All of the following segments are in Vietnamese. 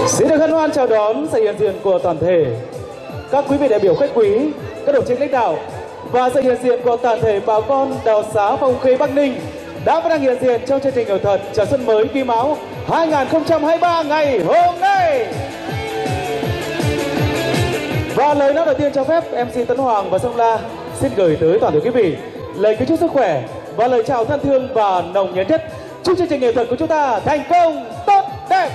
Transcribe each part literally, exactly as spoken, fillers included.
Xin được hân hoan chào đón sự hiện diện của toàn thể các quý vị đại biểu khách quý, các đồng chí lãnh đạo và sự hiện diện của toàn thể bà con Đào Xá Phong Khê Bắc Ninh đã và đang hiện diện trong chương trình nghệ thuật chào xuân mới Quý Mão hai nghìn không trăm hai mươi ba ngày hôm nay. Và lời nói đầu tiên cho phép em xê Tấn Hoàng và Sông La xin gửi tới toàn thể quý vị lời kính chúc sức khỏe và lời chào thân thương và nồng nhiệt nhất. Chúc chương trình nghệ thuật của chúng ta thành công tốt đẹp.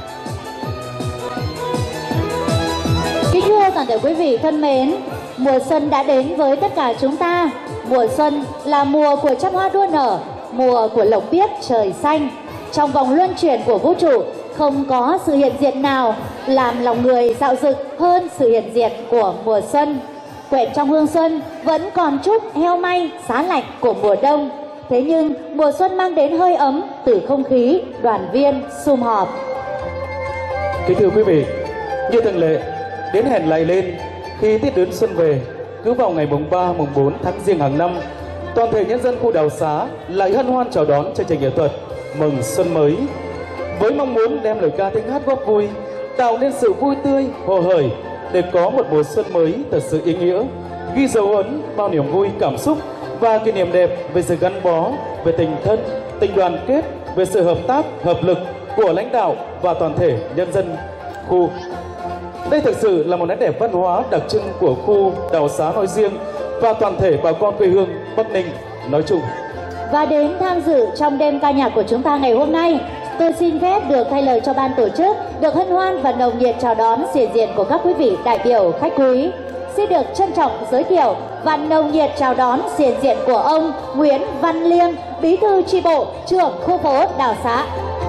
Kính thưa toàn thể quý vị thân mến, mùa xuân đã đến với tất cả chúng ta. Mùa xuân là mùa của trăm hoa đua nở, mùa của lộc biếc trời xanh. Trong vòng luân chuyển của vũ trụ, không có sự hiện diện nào làm lòng người dạo dực hơn sự hiện diện của mùa xuân. Quẹt trong hương xuân vẫn còn chút heo may xá lạnh của mùa đông. Thế nhưng mùa xuân mang đến hơi ấm từ không khí đoàn viên sum họp. Kính thưa quý vị, như thường lệ, đến hẹn lại lên khi Tết đến xuân về, cứ vào ngày mùng ba, mùng bốn tháng Giêng hàng năm, toàn thể nhân dân khu Đào Xá lại hân hoan chào đón chương trình nghệ thuật mừng xuân mới, với mong muốn đem lời ca tiếng hát góp vui, tạo nên sự vui tươi hồ hởi để có một mùa xuân mới thật sự ý nghĩa, ghi dấu ấn bao niềm vui cảm xúc và kỷ niệm đẹp về sự gắn bó, về tình thân, tình đoàn kết, về sự hợp tác hợp lực của lãnh đạo và toàn thể nhân dân khu. Đây thực sự là một nét đẹp văn hóa đặc trưng của khu Đào Xá nói riêng và toàn thể bà con quê hương Bắc Ninh nói chung. Và đến tham dự trong đêm ca nhạc của chúng ta ngày hôm nay, tôi xin phép được thay lời cho ban tổ chức được hân hoan và nồng nhiệt chào đón hiện diện của các quý vị đại biểu khách quý. Xin được trân trọng giới thiệu và nồng nhiệt chào đón hiện diện của ông Nguyễn Văn Liêm, Bí thư chi bộ, trưởng khu phố Đào Xá.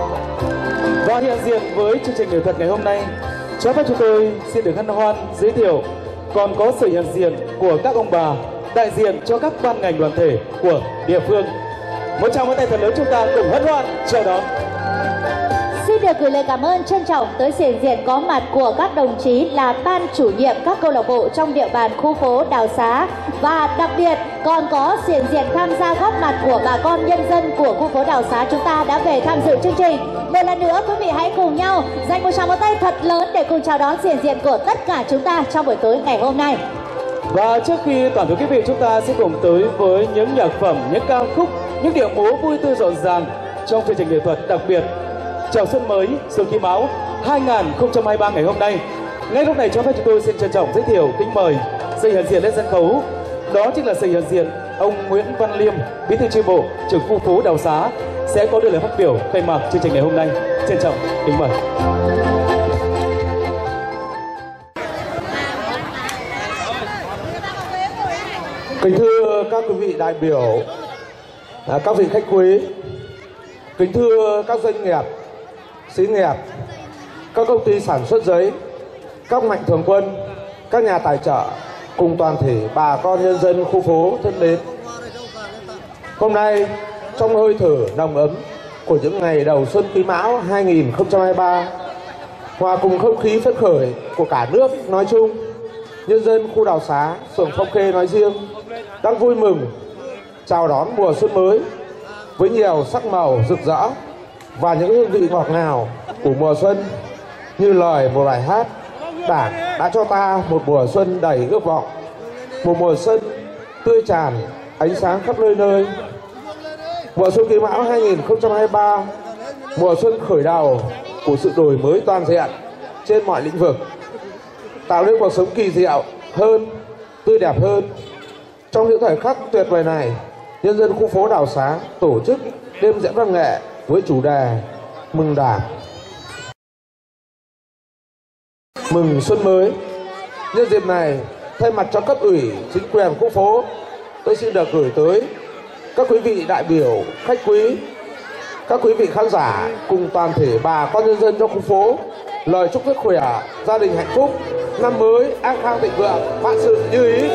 Và hiện diện với chương trình nghệ thuật ngày hôm nay, cho phép chúng tôi xin được hân hoan giới thiệu còn có sự hiện diện của các ông bà đại diện cho các ban ngành đoàn thể của địa phương. Một tràng vỗ tay thật lớn chúng ta cùng hân hoan chào đón. Xin được gửi lời cảm ơn trân trọng tới sự hiện diện có mặt của các đồng chí là ban chủ nhiệm các câu lạc bộ trong địa bàn khu phố Đào Xá, và đặc biệt còn có sự hiện diện tham gia góp mặt của bà con nhân dân của khu phố Đào Xá chúng ta đã về tham dự chương trình. Một lần nữa quý vị hãy cùng nhau dành một tràng vỗ tay thật lớn để cùng chào đón sự hiện diện của tất cả chúng ta trong buổi tối ngày hôm nay. Và trước khi toàn thể quý vị chúng ta sẽ cùng tới với những nhạc phẩm, những ca khúc, những điệu múa vui tươi rộn ràng trong chương trình nghệ thuật đặc biệt chào xuân mới Xuân Quý Mão hai nghìn không trăm hai mươi ba ngày hôm nay. Ngay lúc này cho phép chúng tôi xin trân trọng giới thiệu kính mời sự hiện diện lên sân khấu. Đó chính là sự hiện diện ông Nguyễn Văn Liêm, Bí thư chi bộ, trưởng khu phố Đào Xá sẽ có đôi lời phát biểu khai mạc chương trình ngày hôm nay. Trân trọng kính mời. Kính thưa các quý vị đại biểu, các vị khách quý, kính thưa các doanh nghiệp, xí nghiệp, các công ty sản xuất giấy, các mạnh thường quân, các nhà tài trợ cùng toàn thể bà con nhân dân khu phố thân mến. Hôm nay trong hơi thở nồng ấm của những ngày đầu xuân Quý Mão hai nghìn không trăm hai mươi ba, hòa cùng không khí phấn khởi của cả nước nói chung, nhân dân khu Đào Xá, phường Phong Khê nói riêng đang vui mừng chào đón mùa xuân mới với nhiều sắc màu rực rỡ và những hương vị ngọt ngào của mùa xuân, như lời một bài hát: Đảng đã cho ta một mùa xuân đầy ước vọng, một mùa xuân tươi tràn ánh sáng khắp nơi nơi. Mùa xuân Quý Mão hai nghìn không trăm hai mươi ba, mùa xuân khởi đầu của sự đổi mới toàn diện trên mọi lĩnh vực, tạo nên cuộc sống kỳ diệu hơn, tươi đẹp hơn. Trong những thời khắc tuyệt vời này, nhân dân khu phố Đào Xá tổ chức đêm diễn văn nghệ với chủ đề Mừng Đảng, Mừng Xuân Mới. Nhân dịp này, thay mặt cho cấp ủy chính quyền khu phố, tôi xin được gửi tới các quý vị đại biểu khách quý, các quý vị khán giả cùng toàn thể bà con nhân dân trong khu phố lời chúc sức khỏe, gia đình hạnh phúc, năm mới an khang thịnh vượng, vạn sự như ý.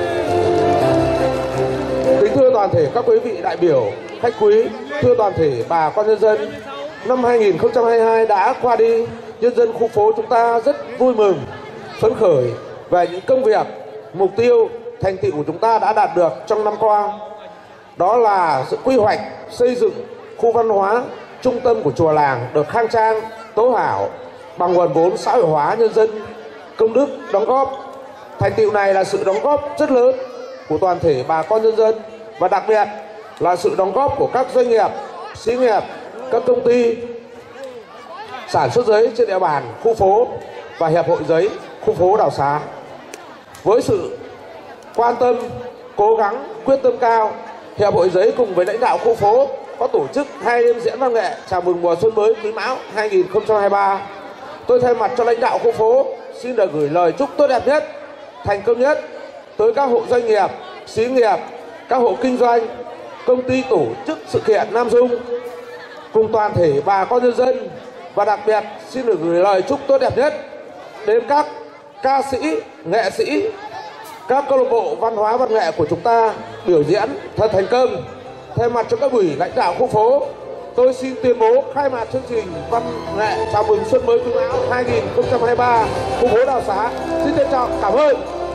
Kính thưa toàn thể các quý vị đại biểu khách quý, thưa toàn thể bà con nhân dân, năm hai nghìn không trăm hai mươi hai đã qua đi, nhân dân khu phố chúng ta rất vui mừng, phấn khởi về những công việc, mục tiêu, thành tựu của chúng ta đã đạt được trong năm qua. Đó là sự quy hoạch xây dựng khu văn hóa trung tâm của chùa làng được khang trang, tố hảo, bằng nguồn vốn xã hội hóa nhân dân công đức đóng góp. Thành tựu này là sự đóng góp rất lớn của toàn thể bà con nhân dân và đặc biệt là sự đóng góp của các doanh nghiệp, xí nghiệp, các công ty sản xuất giấy trên địa bàn khu phố và Hiệp hội Giấy khu phố Đào Xá. Với sự quan tâm, cố gắng, quyết tâm cao, Hiệp hội Giấy cùng với lãnh đạo khu phố có tổ chức hai đêm diễn văn nghệ chào mừng mùa xuân mới Quý Mão hai nghìn không trăm hai mươi ba. Tôi thay mặt cho lãnh đạo khu phố xin được gửi lời chúc tốt đẹp nhất, thành công nhất tới các hộ doanh nghiệp, xí nghiệp, các hộ kinh doanh, công ty tổ chức sự kiện Nam Dung cùng toàn thể bà con nhân dân, và đặc biệt xin được gửi lời chúc tốt đẹp nhất đến các ca sĩ, nghệ sĩ, các câu lạc bộ văn hóa văn nghệ của chúng ta biểu diễn thật thành công. Thay mặt cho các ủy lãnh đạo khu phố, tôi xin tuyên bố khai mạc chương trình văn nghệ chào mừng xuân mới Quý Mão hai nghìn không trăm hai mươi ba khu phố Đào Xá. Xin trân trọng cảm ơn.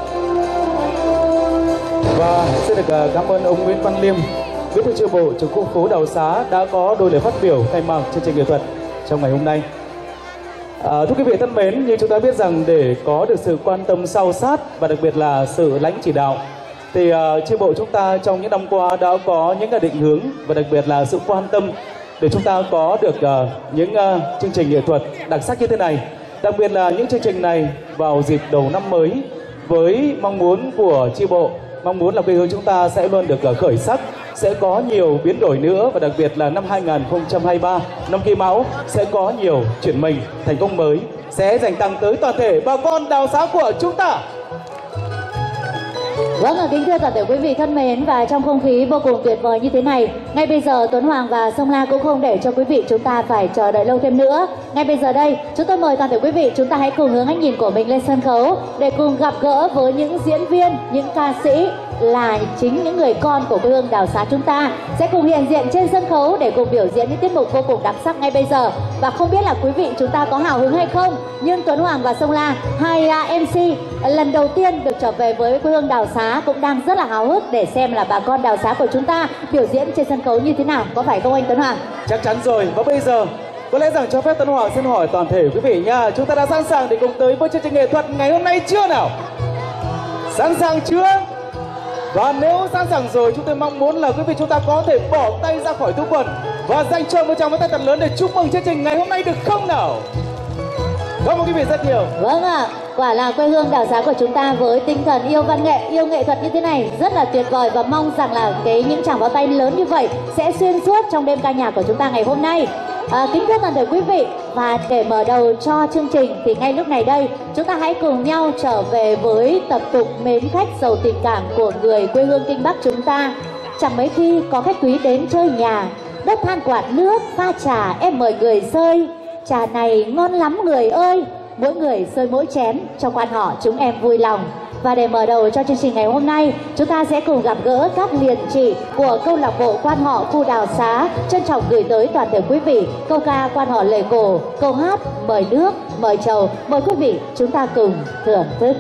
Và xin được cảm ơn ông Nguyễn Văn Liêm, Bí thư chi bộ trưởng khu phố Đào Xá đã có đôi lời phát biểu khai mạc chương trình nghệ thuật trong ngày hôm nay. À, thưa quý vị thân mến, như chúng ta biết rằng để có được sự quan tâm sâu sát và đặc biệt là sự lãnh chỉ đạo thì uh, chi bộ chúng ta trong những năm qua đã có những định hướng và đặc biệt là sự quan tâm để chúng ta có được uh, những uh, chương trình nghệ thuật đặc sắc như thế này. Đặc biệt là những chương trình này vào dịp đầu năm mới với mong muốn của chi bộ, mong muốn là quê hương chúng ta sẽ luôn được uh, khởi sắc, sẽ có nhiều biến đổi nữa, và đặc biệt là năm hai nghìn không trăm hai mươi ba, năm Quý Mão sẽ có nhiều chuyển mình, thành công mới sẽ dành tặng tới toàn thể bà con Đào Xá của chúng ta. Vâng ạ, kính thưa toàn thể quý vị thân mến, và trong không khí vô cùng tuyệt vời như thế này, ngay bây giờ Tuấn Hoàng và Sông La cũng không để cho quý vị chúng ta phải chờ đợi lâu thêm nữa. Ngay bây giờ đây, chúng tôi mời toàn thể quý vị chúng ta hãy cùng hướng ánh nhìn của mình lên sân khấu để cùng gặp gỡ với những diễn viên, những ca sĩ là chính những người con của quê hương Đào Xá chúng ta sẽ cùng hiện diện trên sân khấu để cùng biểu diễn những tiết mục vô cùng đặc sắc ngay bây giờ. Và không biết là quý vị chúng ta có hào hứng hay không, nhưng Tuấn Hoàng và Sông La, hai em xê lần đầu tiên được trở về với quê hương Đào Xá cũng đang rất là háo hức để xem là bà con Đào Xá của chúng ta biểu diễn trên sân khấu như thế nào, có phải không anh Tuấn Hoàng? Chắc chắn rồi. Và bây giờ có lẽ rằng cho phép Tuấn Hoàng xin hỏi toàn thể quý vị nha, chúng ta đã sẵn sàng để cùng tới với chương trình nghệ thuật ngày hôm nay chưa nào? Sẵn sàng chưa? Và nếu sẵn sàng rồi, chúng tôi mong muốn là quý vị chúng ta có thể bỏ tay ra khỏi túi quần và dành cho một tràng vỗ tay thật lớn để chúc mừng chương trình ngày hôm nay được không nào? Cảm ơn quý vị rất nhiều. Vâng ạ, à, quả là quê hương Đào Xá của chúng ta với tinh thần yêu văn nghệ, yêu nghệ thuật như thế này rất là tuyệt vời, và mong rằng là cái những tràng pháo tay lớn như vậy sẽ xuyên suốt trong đêm ca nhạc của chúng ta ngày hôm nay. À, kính thưa toàn thể quý vị, và để mở đầu cho chương trình thì ngay lúc này đây chúng ta hãy cùng nhau trở về với tập tục mến khách giàu tình cảm của người quê hương Kinh Bắc chúng ta. Chẳng mấy khi có khách quý đến chơi nhà, đất than quạt nước pha trà em mời người rơi. Trà này ngon lắm người ơi, mỗi người rơi mỗi chén cho quan họ chúng em vui lòng. Và để mở đầu cho chương trình ngày hôm nay, chúng ta sẽ cùng gặp gỡ các liền chị của câu lạc bộ quan họ khu Đào Xá, trân trọng gửi tới toàn thể quý vị câu ca quan họ lệ cổ, câu hát mời nước, mời trầu. Mời quý vị chúng ta cùng thưởng thức.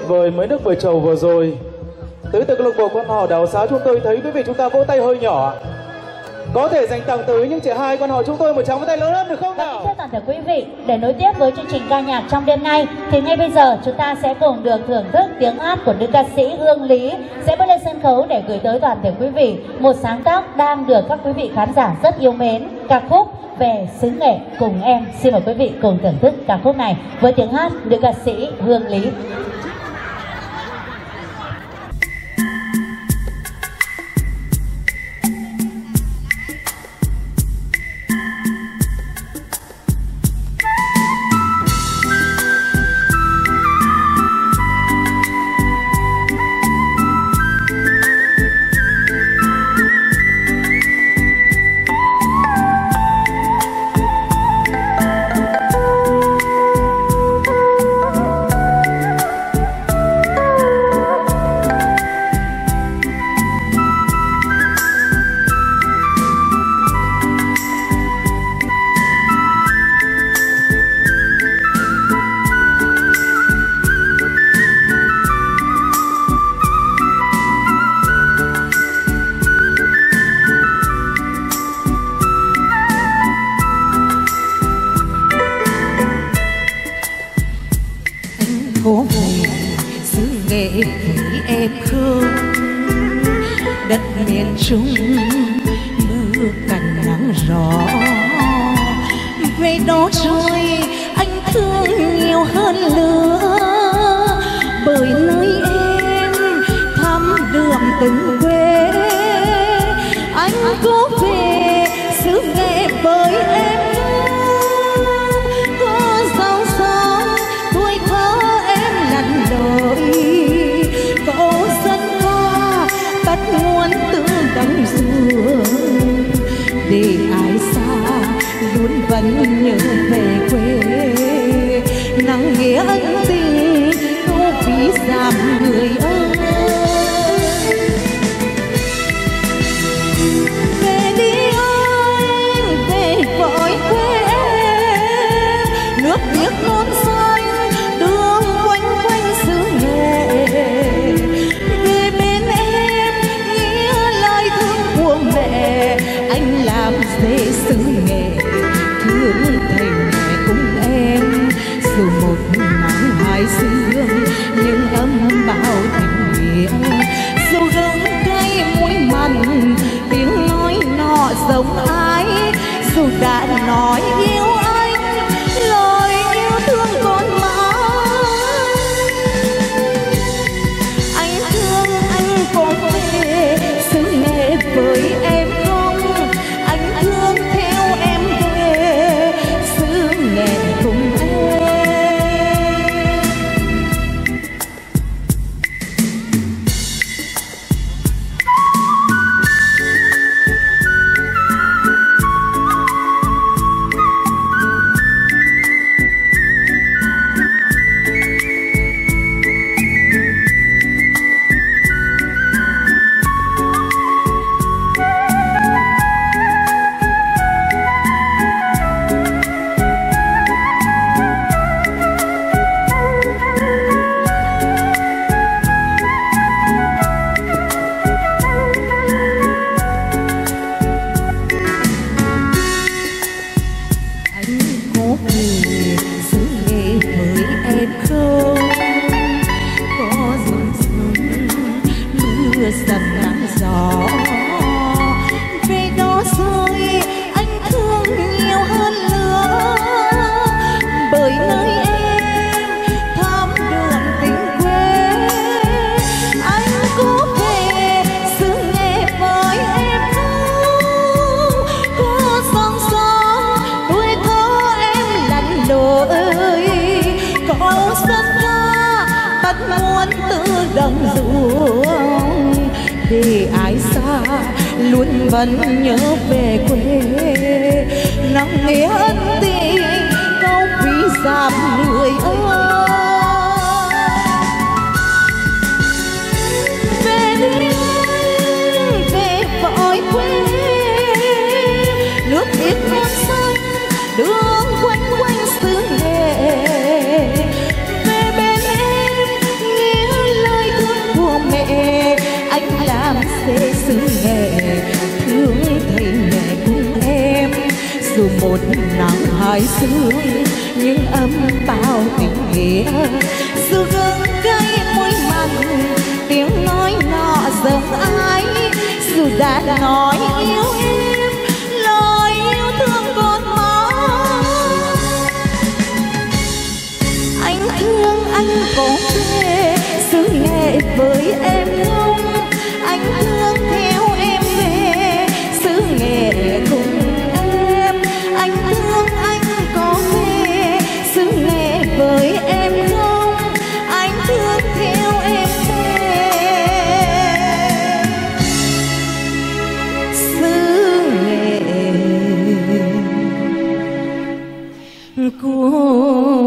vời mới nước vừa trầu vừa rồi. Tới từ câu lạc bộ quan họ Đào Xá chúng tôi thấy quý vị chúng ta vỗ tay hơi nhỏ. Có thể dành tặng tới những trẻ hai quan họ chúng tôi một tràng vỗ tay lớn hơn được không nào? Thưa toàn thể quý vị, để nối tiếp với chương trình ca nhạc trong đêm nay thì ngay bây giờ chúng ta sẽ cùng được thưởng thức tiếng hát của nữ ca sĩ Hương Lý sẽ bước lên sân khấu để gửi tới toàn thể quý vị một sáng tác đang được các quý vị khán giả rất yêu mến, ca khúc Về xứ nghệ cùng em. Xin mời quý vị cùng thưởng thức ca khúc này với tiếng hát nữ ca sĩ Hương Lý. Có về xứ nghệ với em không? Đất miền Trung mưa cằn nắng gió, về đó rồi anh thương nhiều hơn nữa, bởi nơi em thăm đường từng quê. Anh có về xứ nghệ với em để ai xa luôn vẫn nhớ về quê, nắng nghĩa ân tình đâu vì giảm người ơi. Về đi anh, về vội quê em, nước biếc non xanh đường quanh quanh xứ nghệ. Về bên em nghĩa lời thương của mẹ, anh làm dễ xứ nghệ thương thầy mẹ cùng em. Dù một nắng hai sương nhưng âm bao tình nghĩa, dù gấm cay muối mặn tiếng nói nọ giống ai, dù đã nói yêu anh lời yêu thương còn mãi. Anh thương anh có về xứ nghệ với em không? Anh thương theo em về xứ nghệ cùng em. Để ai xa luôn vẫn nhớ về quê, nắng nghĩa ân tình câu ví giảm người ơi. Về đi anh, về vội quê, nước biếc non xanh đường quanh quanh xứ nghệ. Về bên em dù một nắng hai sương nhưng ấm bao tình nghĩa, dù gương cây môi mặn tiếng nói nọ giống ai, dù đã nói yêu em lời yêu thương còn mãi. Anh thương anh có về xứ nghệ với em không, anh thương theo em về xứ nghệ cùng em. Anh thương anh có về xứ nghệ với em không, anh thương theo em về xứ nghệ cùng.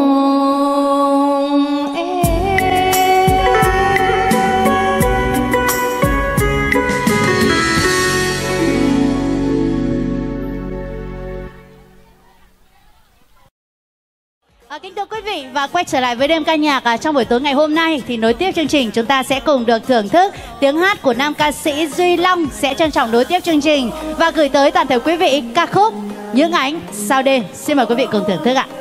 À, kính thưa quý vị, và quay trở lại với đêm ca nhạc à, trong buổi tối ngày hôm nay thì nối tiếp chương trình chúng ta sẽ cùng được thưởng thức tiếng hát của nam ca sĩ Duy Long sẽ trân trọng nối tiếp chương trình và gửi tới toàn thể quý vị ca khúc Những Ánh Sao Đêm. Xin mời quý vị cùng thưởng thức ạ.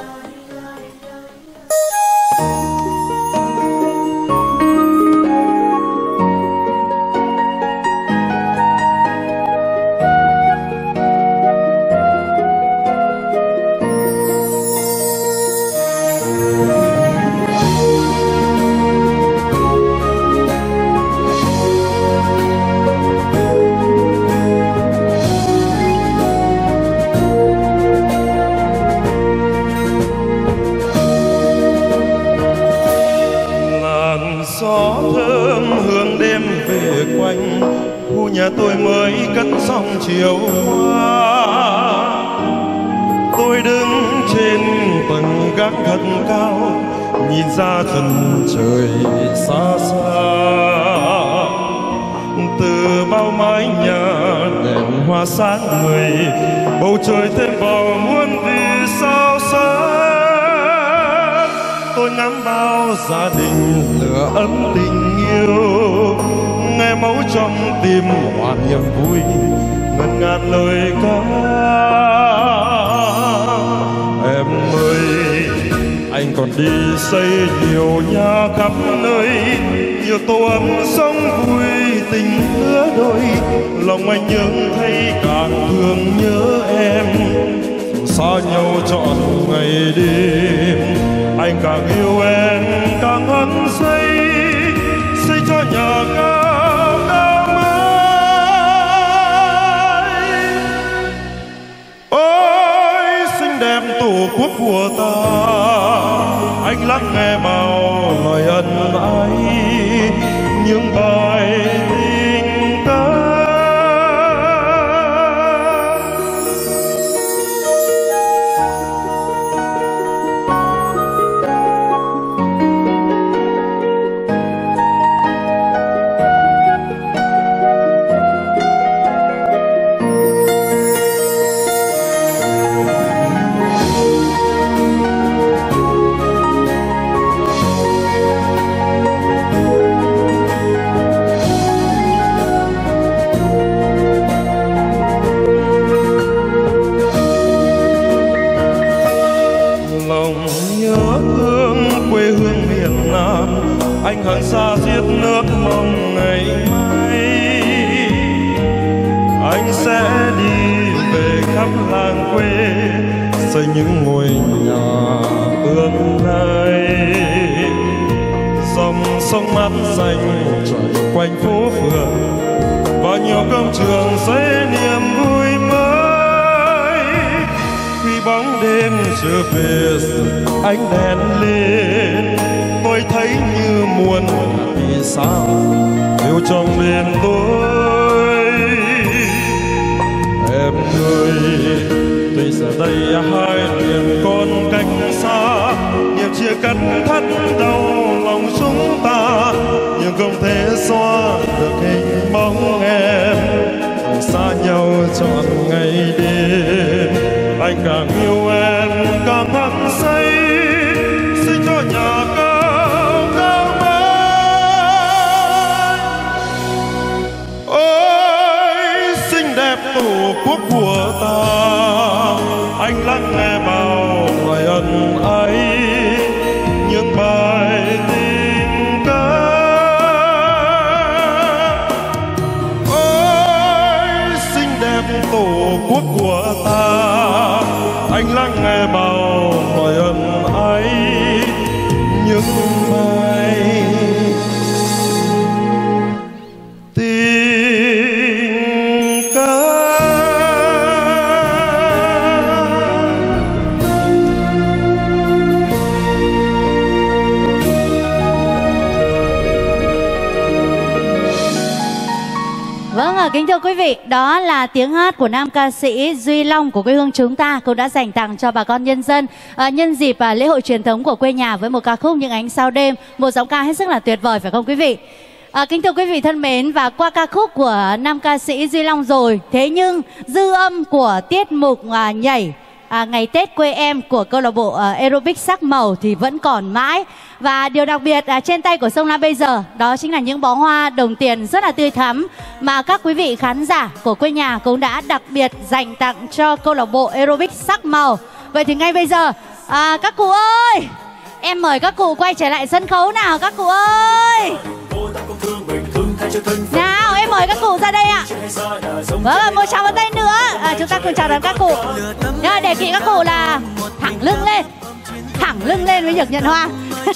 Nhà tôi mới cất xong chiều hoa, tôi đứng trên tầng gác thật cao nhìn ra chân trời xa xa. Từ bao mái nhà đèn hoa sáng người, bầu trời thêm vào muôn vì sao sáng. Tôi ngắm bao gia đình lửa ấm tình yêu, nghe máu trong tim hòa niềm vui ngân ngàn lời ca. Em ơi, anh còn đi xây nhiều nhà khắp nơi, nhiều tổ ấm sống vui tình lứa đôi. Lòng anh nhớ thấy càng thương nhớ em, dù xa nhau trọn ngày đêm. Anh càng yêu em càng hăng say, xây cho nhà cao cao mãi. Ôi xinh đẹp tổ quốc của ta, anh lắng nghe bao lời ân ái, những bài tình ca. Anh hận xa giết nước mong ngày mai, anh sẽ đi về khắp làng quê xây những ngôi nhà tương lai. Dòng sông mát xanh trải quanh phố phường và nhiều công trường xây niềm vui mới. Khi bóng đêm trở về ánh đèn lên, tôi thấy như muôn vì sao yêu trong đêm tối. Em ơi, tuy giờ đây hai miền con cách xa, nhiều chia cắt thắt đau lòng chúng ta, nhưng không thể xóa được hình bóng em. Xa nhau trọn ngày đêm, anh càng yêu em càng hăng say, xây cho nhà cao cao mãi. Ôi xinh đẹp tổ quốc của ta, anh lắng nghe bao lời ân ấy, những bài tình ca. Ôi xinh đẹp tổ quốc của ta, anh lắng nghe bao lời ân ấy, những bài tình ca. Vâng ạ, kính thưa quý vị, đó là tiếng hát của nam ca sĩ Duy Long của quê hương chúng ta cũng đã dành tặng cho bà con nhân dân à, nhân dịp à, lễ hội truyền thống của quê nhà với một ca khúc Những Ánh Sao Đêm, một giọng ca hết sức là tuyệt vời phải không quý vị? À, kính thưa quý vị thân mến, và qua ca khúc của nam ca sĩ Duy Long rồi, thế nhưng dư âm của tiết mục à, nhảy à, ngày Tết quê em của câu lạc bộ à, aerobic sắc màu thì vẫn còn mãi. Và điều đặc biệt à, trên tay của Sông Lam bây giờ đó chính là những bó hoa đồng tiền rất là tươi thắm mà các quý vị khán giả của quê nhà cũng đã đặc biệt dành tặng cho câu lạc bộ aerobic sắc màu. Vậy thì ngay bây giờ à, các cụ ơi, em mời các cụ quay trở lại sân khấu nào các cụ ơi. Nào em mời các cụ ra đây ạ. Vâng, một tràng vỗ tay nữa à, chúng ta cùng chào đón các cụ. Nhưng mà đề nghị các cụ là thẳng lưng lên, thẳng lưng lên mới được nhận hoa.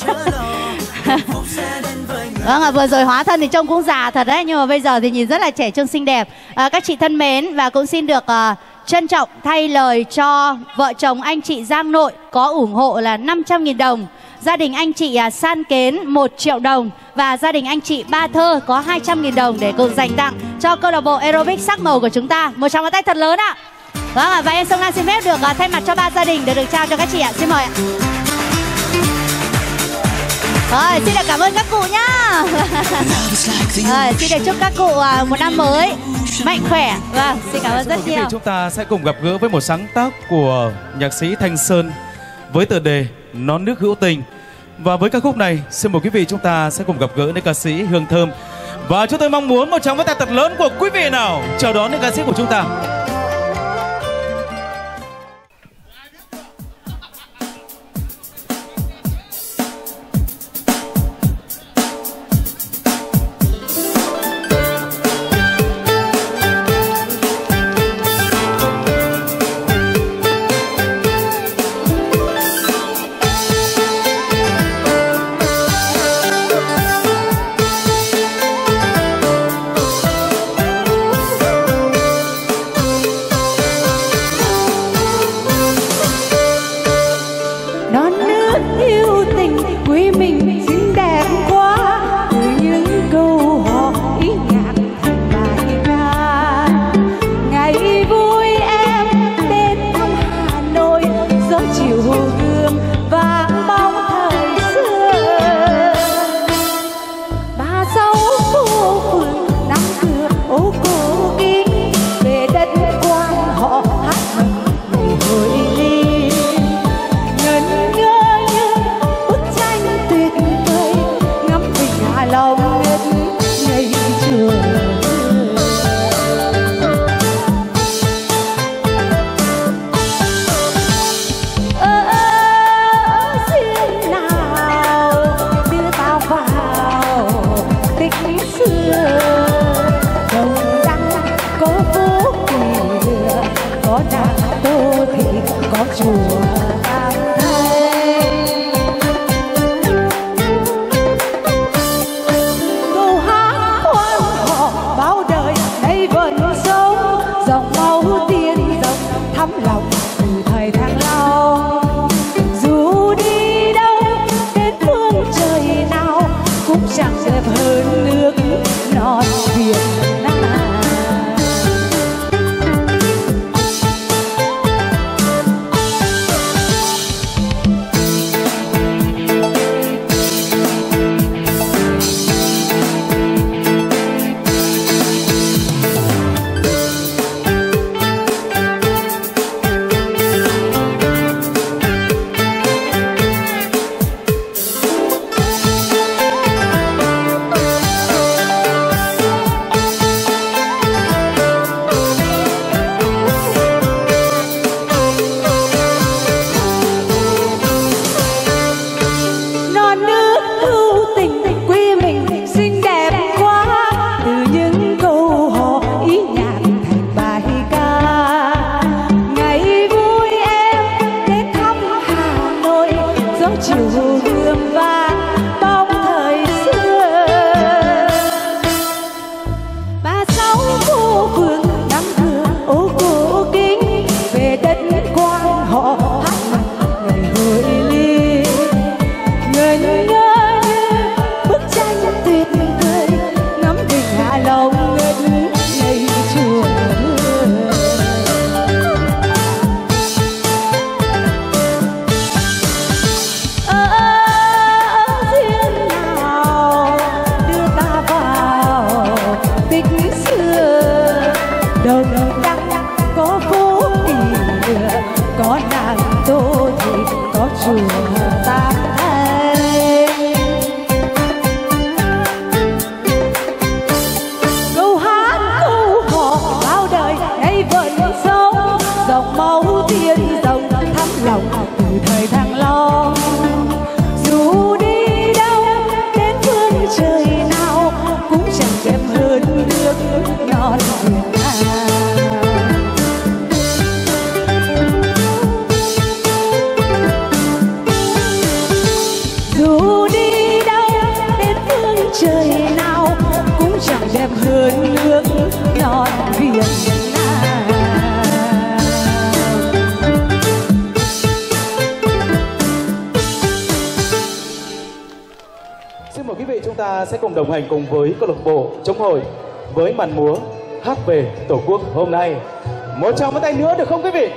Vâng ạ, vừa rồi hóa thân thì trông cũng già thật đấy, nhưng mà bây giờ thì nhìn rất là trẻ trung xinh đẹp. À, các chị thân mến, và cũng xin được uh, trân trọng thay lời cho vợ chồng anh chị Giang Nội có ủng hộ là năm trăm nghìn đồng, gia đình anh chị uh, San Kến một triệu đồng và gia đình anh chị Ba Thơ có hai trăm nghìn đồng để cùng dành tặng cho câu lạc bộ aerobic sắc màu của chúng ta. Một tràng vỗ tay thật lớn ạ. Vâng ạ, và em Sông Lan xin phép được uh, thay mặt cho ba gia đình để được trao cho các chị ạ. Xin mời ạ. Rồi, xin được cảm ơn các cụ nhá. Rồi, xin được chúc các cụ uh, một năm mới mạnh khỏe. Vâng, xin cảm ơn rất nhiều. Quý vị, chúng ta sẽ cùng gặp gỡ với một sáng tác của nhạc sĩ Thanh Sơn với tựa đề Nón Nước Hữu Tình. Và với ca khúc này, xin mời quý vị chúng ta sẽ cùng gặp gỡ nữ ca sĩ Hương Thơm. Và chúng tôi mong muốn một tràng vỗ tay thật lớn của quý vị nào chào đón nữ ca sĩ của chúng ta. sẽ cùng đồng hành cùng với câu lạc bộ Chống Hội với màn múa Hát về Tổ quốc hôm nay. Một tràng vỗ tay nữa được không quý vị?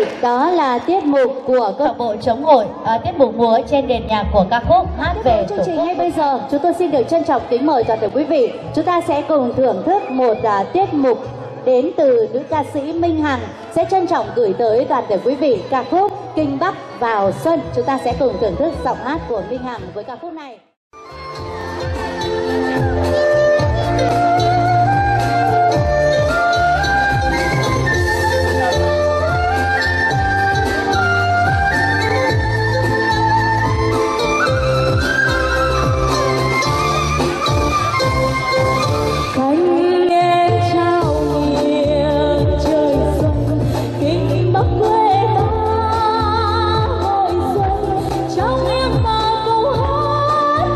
vị, đó là tiết mục của câu lạc bộ chống hội, à, tiết mục múa trên nền nhạc của ca khúc Hát về chương trình. Ngay bây giờ, chúng tôi xin được trân trọng kính mời toàn thể quý vị, chúng ta sẽ cùng thưởng thức một à, tiết mục đến từ nữ ca sĩ Minh Hằng, sẽ trân trọng gửi tới toàn thể quý vị ca khúc Kinh Bắc vào xuân. Chúng ta sẽ cùng thưởng thức giọng hát của Minh Hằng với ca khúc này. Trong em bao câu hát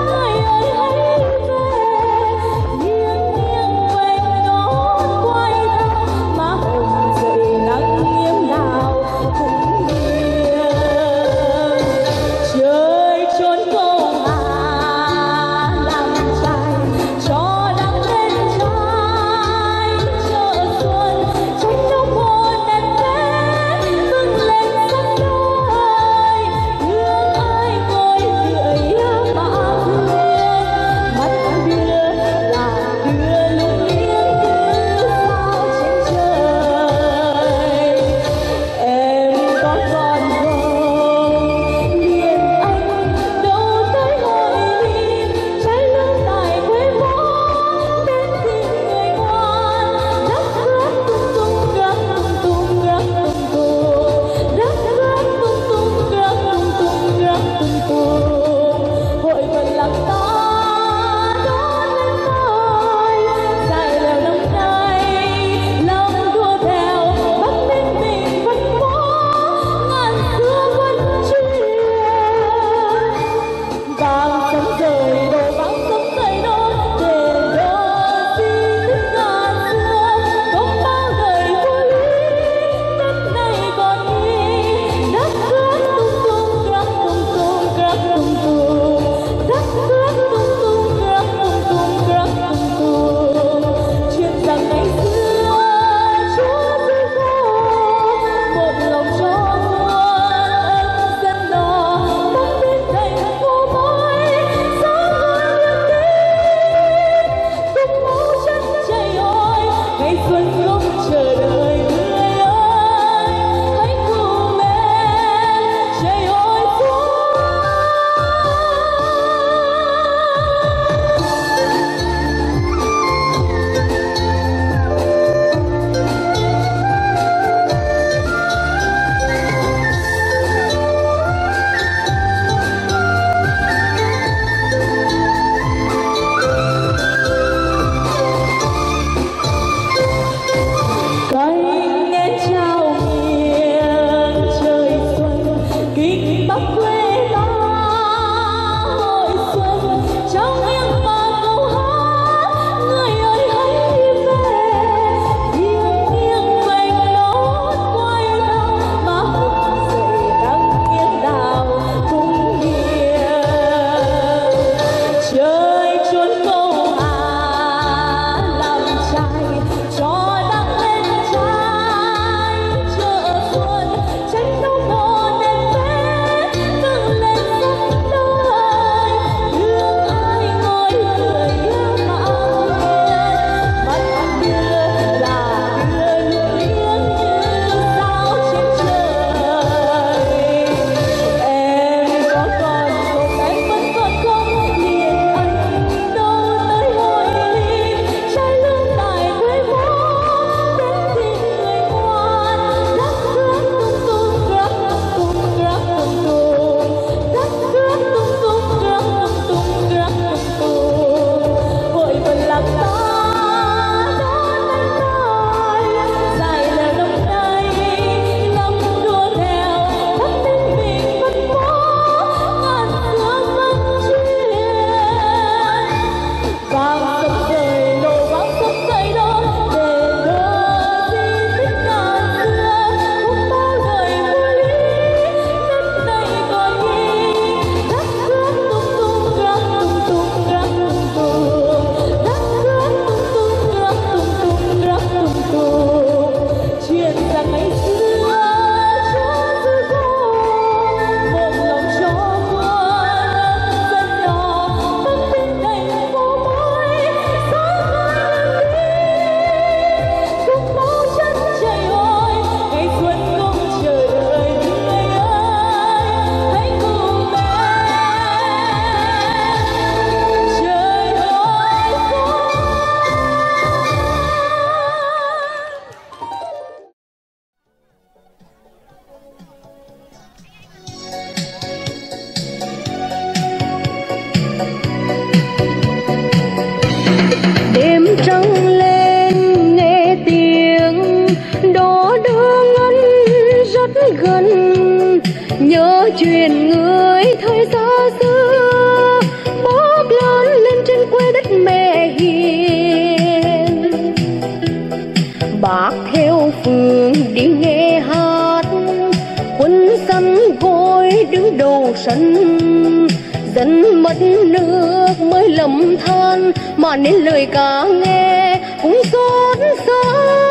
gần, nhớ chuyện người thời xa xưa, bác lớn lên trên quê đất mẹ hiền. Bác theo phường đi nghe hát, quân săn gối đứng đầu sân, dân mất nước mới lầm than, mà nên lời ca nghe cũng xót xa.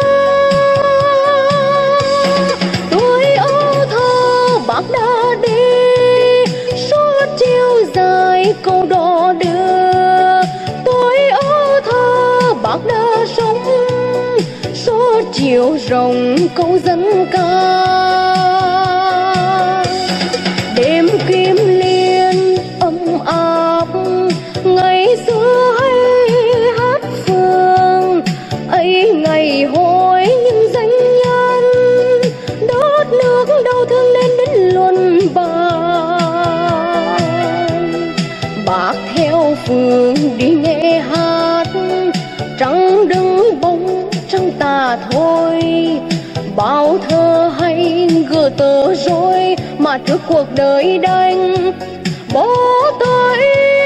Tuổi ấu thơ bác đã đi, suốt chiều dài câu đò đưa. Tuổi ấu thơ bác đã sống, suốt chiều rồng câu dân ca. Đêm kim liên ấm áp, ngày xưa hay hát phường ấy, ngày hội những danh nhân đốt nước đau thương lên đến luân bàn. Bác theo phường đi nghe hát, trăng đứng bóng trăng tà thôi, bao thơ hay gỡ tờ rối mà trước cuộc đời đành bỏ tôi.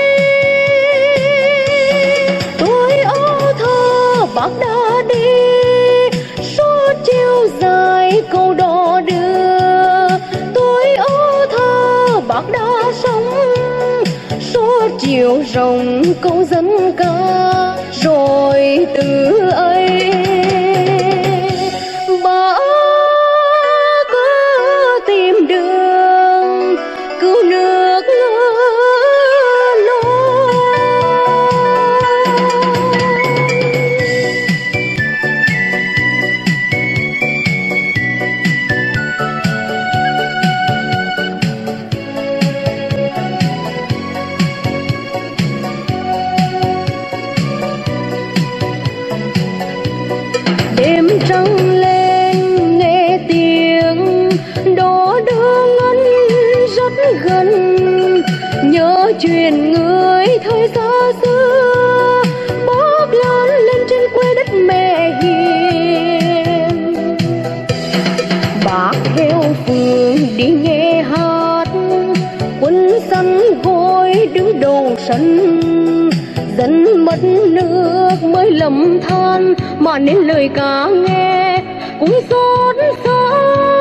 Tuổi ấu thơ bác đã đi, suốt chiều dài câu đò đưa. Tuổi ấu thơ bác đã sống, suốt chiều rồng câu dân ca. Rồi từ ấy bác cứ tìm đường cứu nước nôi. Đêm trăng lên nghe tiếng đò đưa ngân rất gần, nhớ chuyện người thời xa xưa, bác lớn lên trên quê đất mẹ hiền. Bác theo phường đi nghe hát, quân săn gối đứng đầu sân, dân mất nước mới lầm than, mà nên lời ca nghe cũng xót xa.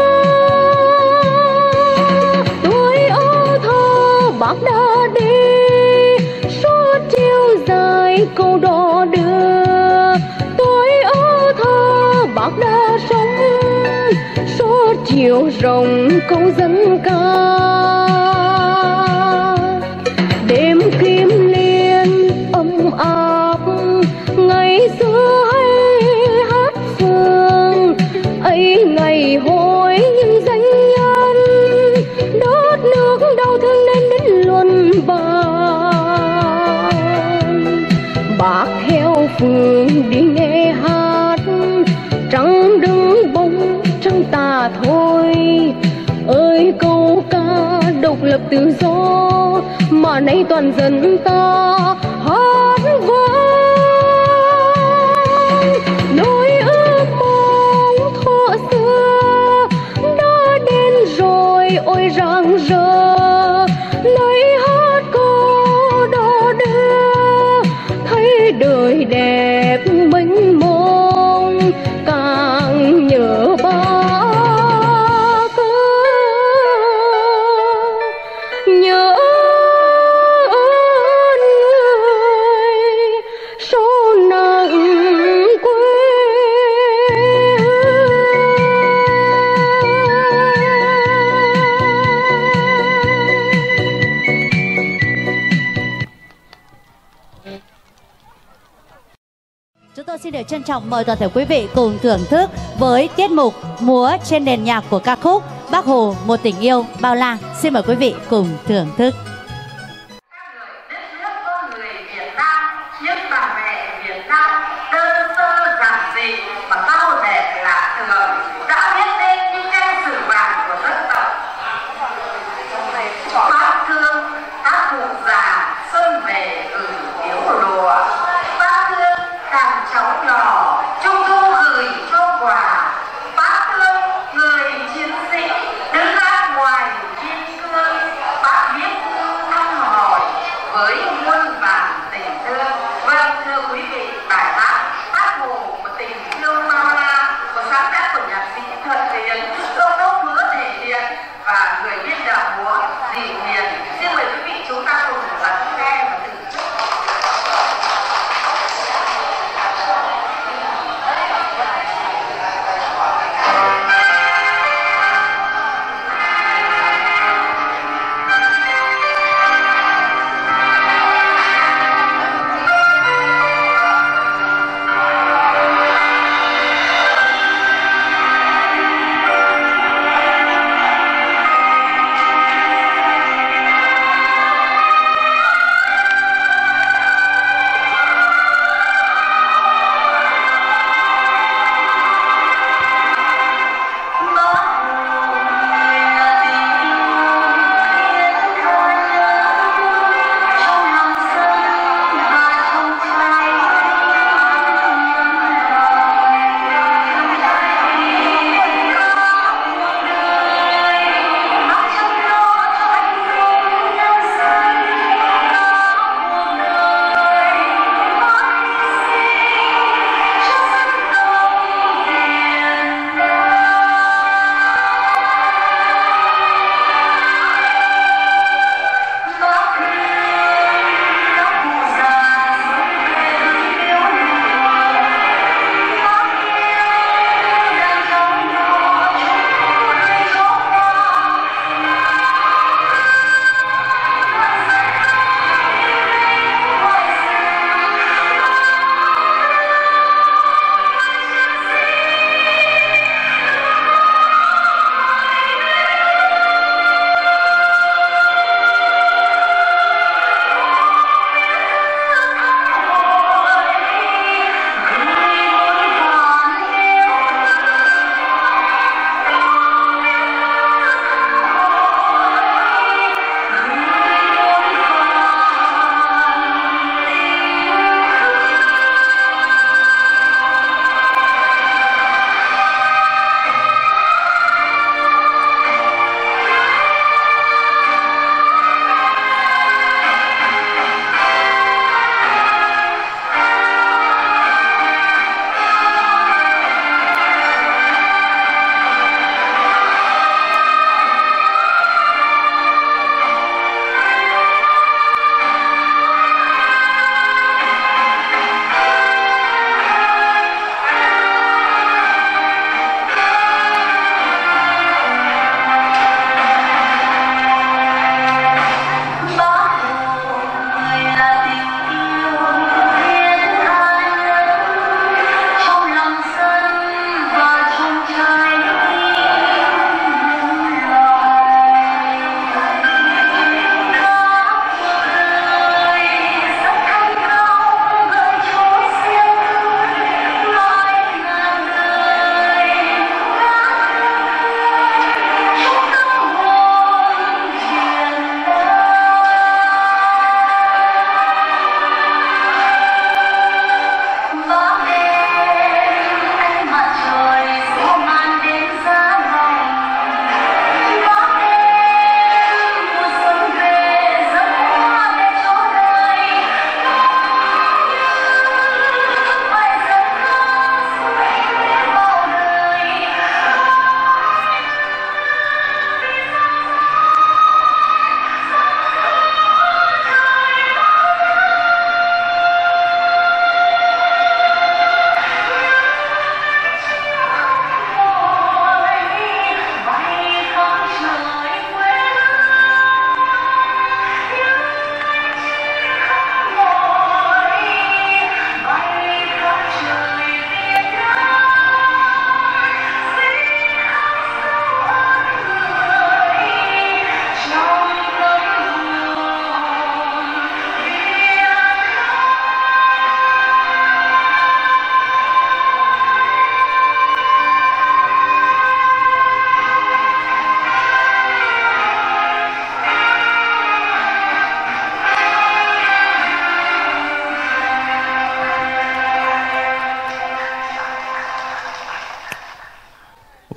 Tuổi ấu thơ bác đã đi, suốt chiều dài câu đò đưa. Tuổi ấu thơ bác đã sống, suốt chiều rồng câu dân ca. Đêm kim liên ấm áp, ngày xưa hay hát phường ấy, ngày hội những danh nhân đốt nước đau thương lên đến luân bàn. Bác theo phường đi nghe hát, trăng đứng bóng trăng tà thôi, ơi câu ca độc lập tự do mà nay toàn dân ta hát vang. Nỗi ước mong thuở xưa đã đến rồi, ôi rạng rỡ lời hát câu đò đưa, thấy đời đẹp mênh mông càng nhớ bác, nhớ xin được trân trọng mời toàn thể quý vị cùng thưởng thức với tiết mục múa trên nền nhạc của ca khúc Bác Hồ Một Tình Yêu Bao La. Xin mời quý vị cùng thưởng thức. Trung thu gửi cho quà, bác thương người chiến sĩ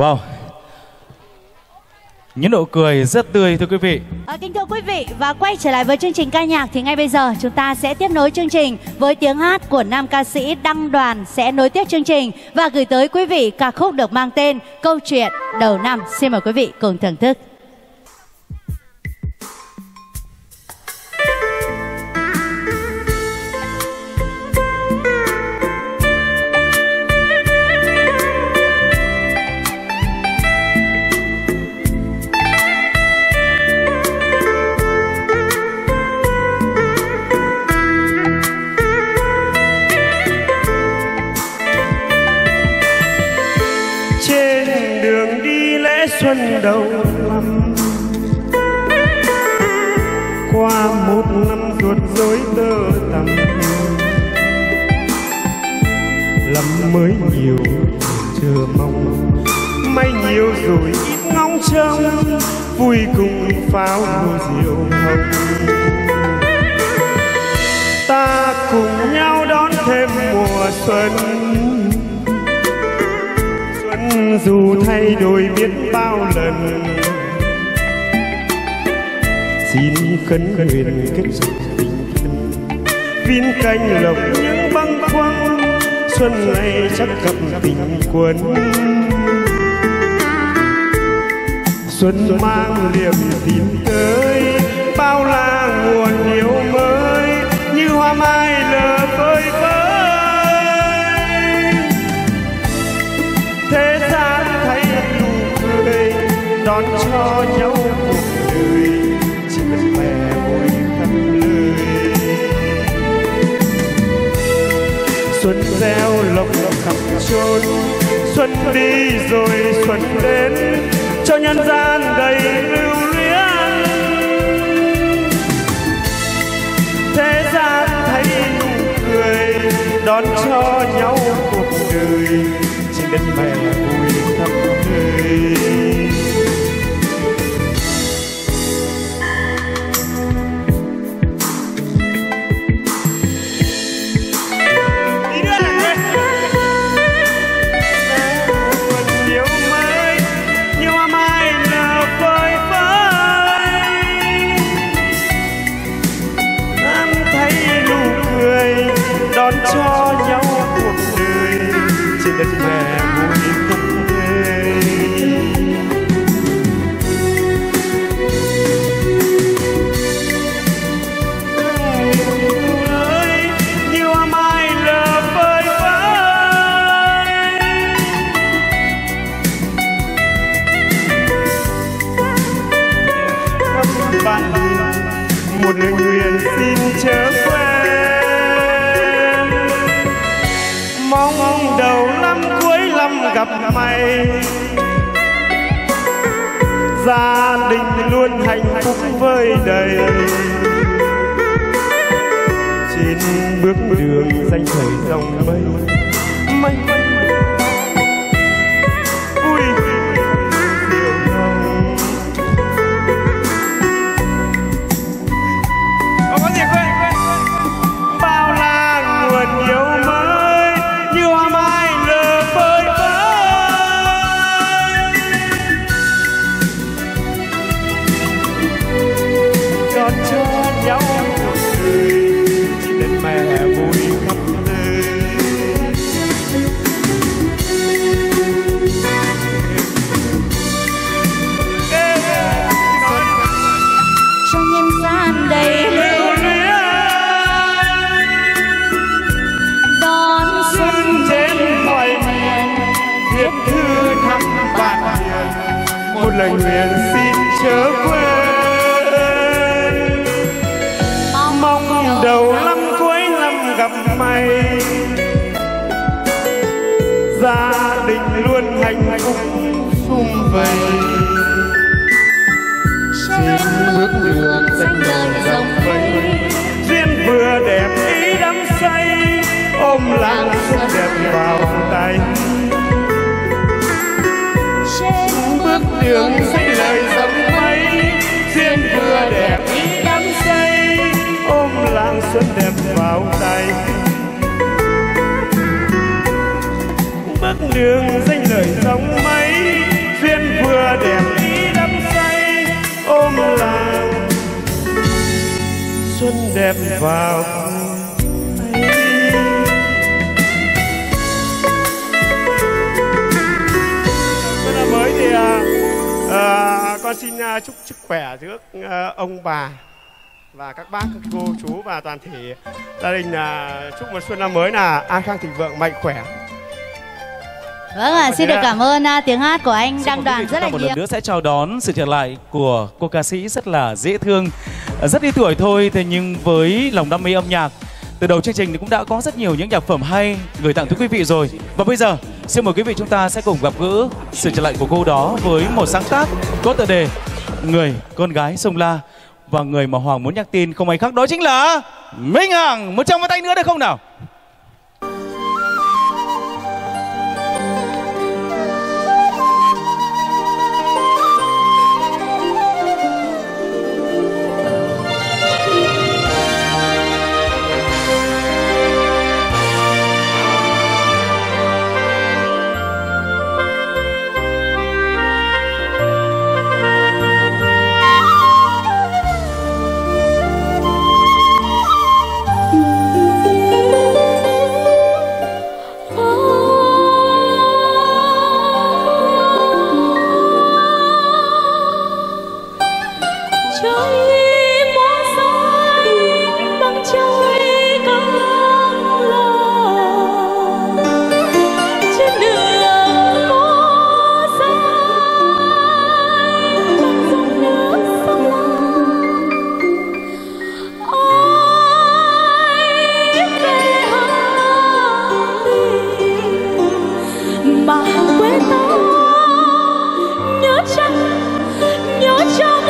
Wow, những nụ cười rất tươi thưa quý vị. À, kính thưa quý vị, và quay trở lại với chương trình ca nhạc thì ngay bây giờ chúng ta sẽ tiếp nối chương trình với tiếng hát của nam ca sĩ Đăng Đoàn sẽ nối tiếp chương trình và gửi tới quý vị ca khúc được mang tên Câu chuyện đầu năm. Xin mời quý vị cùng thưởng thức. Xuân đầu năm qua một năm ruột rối tơ tằm, lắm mới nhiều chờ mong, may nhiều rồi ít ngóng trông, vui cùng pháo nổ diệu hồng. Ta cùng nhau đón thêm mùa xuân, dù thay đổi biết bao lần, xin khấn nguyện kết dục tình thân, viên canh lộc những bâng khuâng, xuân này chắc gặp tình quân. Xuân mang liềm tin tới, bao la nguồn yêu mới, như hoa mai nở phơi phới. Thế gian thấy nụ cười đón cho nhau cuộc đời, chỉ cần mẹ vui khắp nơi. Xuân gieo lộc lộc khắp chốn, xuân đi rồi xuân đến, cho nhân gian đầy lưu luyến. Thế gian thấy nụ cười đón cho nhau cuộc đời, đất mẹ vui khắp nơi. Đi nữa là nguồn yêu mới, như hoa mai nở phơi phới. Em thấy nụ cười đón cho nhau cuộc đời, trên đất mẹ vui khắp nơi. Như hoa mai lờ phơi phới, khắp bạn một lời nguyện xin chớ quên, mong đầu năm cuối năm gặp mày, gia đình luôn hạnh phúc vơi đầy, trên bước đường danh thời dòng mây mây vui diệu hồng. Có gì quên bao la nguồn yêu mới, như hoa mai nở phơi phới, đón cho nhau cuộc đời, chỉ đến mẹ vui khắp nơi. Trong nhân gian đầy lưu luyến, đón xuân trên mọi miền, viết thư thăm bạn hiền, một lời nguyện xin chớ quên, mong đầu năm cuối năm gặp mày, gia đình luôn hạnh phúc sum vầy, trên bước đường danh lời dòng mây, duyên vừa đẹp ý đắm say, ôm làng xuân đẹp vào tay. Trên bước đường danh lời dòng mây, duyên vừa đẹp ý đắm say, ôm làng xuân đẹp vào tay. Bước đường danh lời dòng mây, đẹp vào Xuân năm mới thì à, à, con xin à, chúc sức khỏe trước à, ông bà và các bác, các cô, chú và toàn thể gia đình, à, chúc một xuân năm mới là an khang thịnh vượng, mạnh khỏe. Vâng ạ, à, xin được cảm ơn uh, tiếng hát của anh Đăng Đoàn rất là một nhiều. lần nữa sẽ chào đón sự trở lại của cô ca sĩ rất là dễ thương, rất ít tuổi thôi, thế nhưng với lòng đam mê âm nhạc. Từ đầu chương trình thì cũng đã có rất nhiều những nhạc phẩm hay gửi tặng tới quý vị rồi. Và bây giờ xin mời quý vị chúng ta sẽ cùng gặp gỡ sự trở lại của cô đó với một sáng tác có tựa đề Người con gái sông La. Và người mà Hoàng muốn nhắc tin không ai khác đó chính là Minh Hằng. Một trong một tay nữa được không nào? Mà quê ta nhớ chân nhớ chân